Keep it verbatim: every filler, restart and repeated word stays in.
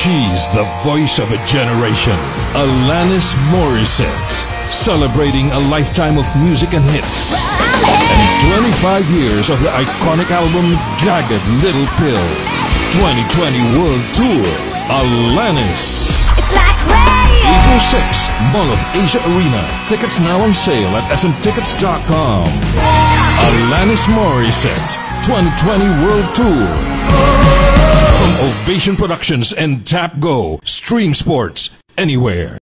She's the voice of a generation, Alanis Morissette, celebrating a lifetime of music and hits. And twenty-five years of the iconic album Jagged Little Pill. twenty twenty World Tour, Alanis. It's like rain. April sixth, Mall of Asia Arena. Tickets now on sale at s m tickets dot com. Alanis Morissette, twenty twenty World Tour. From Ovation Productions and Tap Go, stream sports anywhere.